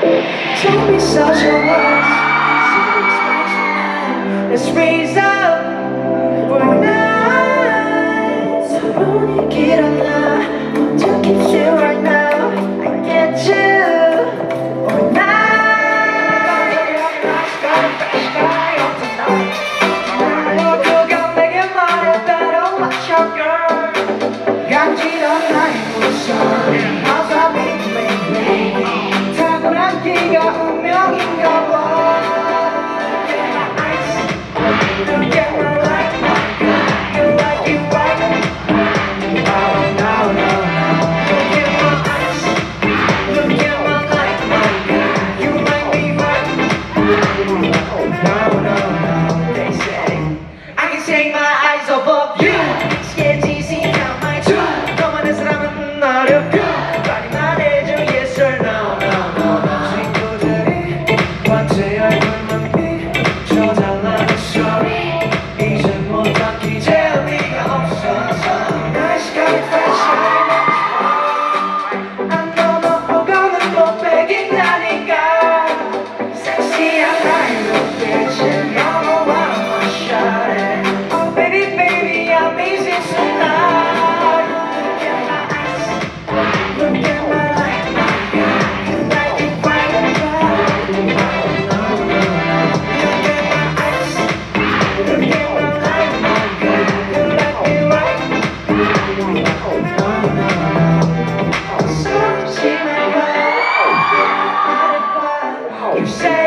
Don't be such a rush. Let's raise up. We're not. 서로를 길어나. Don't keep you right now. I get you. We're not. 그건 내게 말해 better watch your girl. 간지러운 나의 모습. 네가 운명인가 봐. Look at my life, you like it right. No, no, no, no. Look at my eyes, look at my life, you like me right. No, no, no. They say I can take my eyes off of you. 스케치시 out my two. 너만의 사람은 어렵고 빨리 말해줘 yes or no. You say